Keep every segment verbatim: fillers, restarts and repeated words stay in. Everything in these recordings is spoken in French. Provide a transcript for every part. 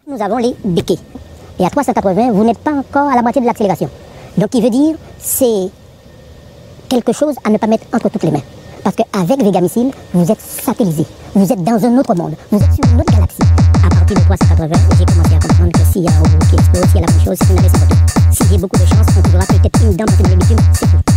Nous avons les béquets. Et à trois cent quatre-vingts, vous n'êtes pas encore à la moitié de l'accélération. Donc, qui veut dire, c'est quelque chose à ne pas mettre entre toutes les mains. Parce qu'avec Vega Missile, vous êtes satellisé. Vous êtes dans un autre monde. Vous êtes sur une autre galaxie. À partir de trois cent quatre-vingts, j'ai commencé à comprendre que s'il y a un robot qui explose, s'il y a la bonne chose, c'est une année sans retour. Si j'ai beaucoup de chance, on trouvera peut-être une dent dans le bitume, c'est tout.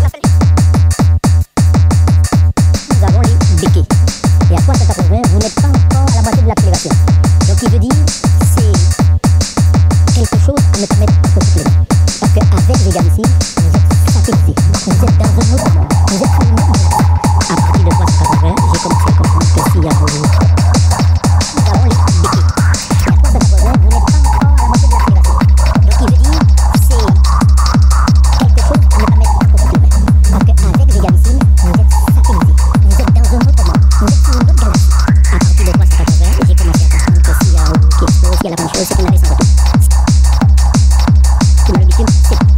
Nous avons les béquets. Et à trois cent quatre-vingts, vous n'êtes pas encore à la moitié de l'accélération. Donc, qui veut dire, c'est quelque chose à ne pas mettre entre toutes les mains. Parce qu'avec Vega Missile, vous êtes satellisé. Vous êtes dans un autre monde. Vous êtes sur une autre galaxie. À partir de trois cent quatre-vingts, j'ai commencé à comprendre que s'il y a un robot, nous avons les béquets. Et à trois cent quatre-vingts, vous n'êtes pas encore à la moitié de l'accélération. Donc, qui veut dire, c'est quelque chose à ne pas mettre entre toutes les mains. Parce qu'avec Vega Missile, vous êtes satellisé. Vous êtes dans un autre monde. Vous êtes sur une autre galaxie. À partir de trois cent quatre-vingts, j'ai commencé à comprendre que s'il y a un robot qui explose, s'il y a la bonne chose, c'est une année sans retour. Tout le bitume, c'est tout.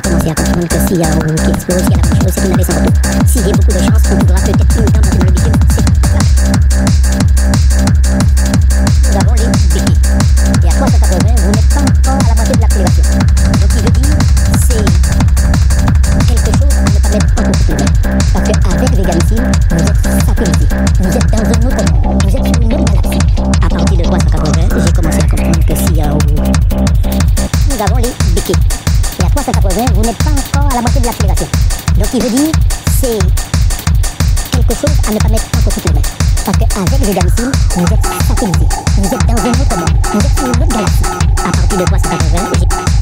commencé à comprendre que s'il y a un roue qui explose, s'il y a la première chose, c'est qu'on a des sans retour. Si j'ai beaucoup de chance, on trouvera peut-être une dent dans le bitume, c'est là. Nous avons les béquilles. Et à trois cent quatre-vingts, vous n'êtes pas encore à la moitié de l'accélération. Donc il veut dire, c'est quelque chose à ne pas mettre encore plus loin. Parce qu'avec Veganisme, vous êtes satellisé. Vous êtes dans un autre monde. Vous êtes sur une autre galaxie. À partir de trois cent quatre-vingts, j'ai commencé à comprendre que s'il y a un roue, nous avons les béquilles. Et à trois cent quatre-vingts, vous n'êtes pas encore à la moitié de l'accélération. Donc il veut dire, c'est quelque chose à ne pas mettre encore plus loin. Parce qu'avec Veganisme, vous êtes satellisé. Vous êtes dans un autre monde. Vous êtes sur une autre galaxie. À partir de trois cent quatre-vingts, j'ai...